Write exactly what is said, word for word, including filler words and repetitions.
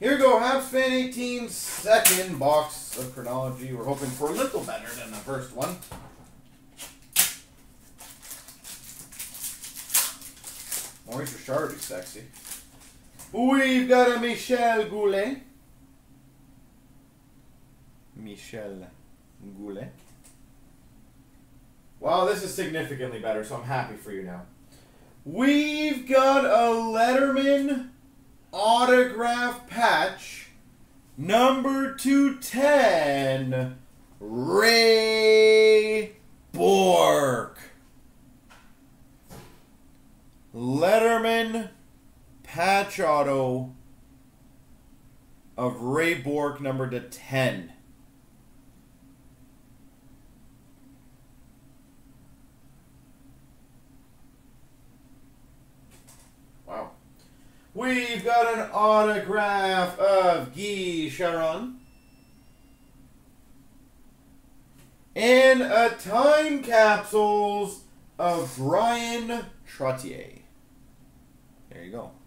Here we go, HabsFan eighteen's second box of Chronology. We're hoping for a little better than the first one. Maurice Richard is sexy. We've got a Michel Goulet. Michel Goulet. Wow, this is significantly better, so I'm happy for you now. We've got a Letterman autograph patch, number two ten, Ray Bourque. Letterman patch auto of Ray Bourque, number to ten. Wow. We've got an autograph of Guy Sharon. And a time capsules of Brian Trottier. There you go.